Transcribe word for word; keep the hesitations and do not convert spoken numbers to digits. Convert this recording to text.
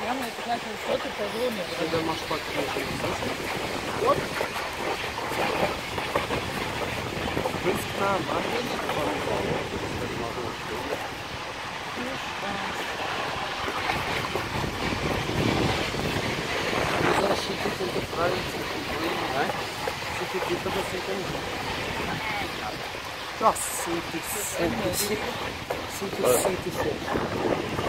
Прямо это значит, что ты подумал. Когда можешь подключить. Вот. К нам, а? Защитить это правильно, а? Защитить это защитить. Nossa, cento e sessenta e cinco. cento e sessenta e sete.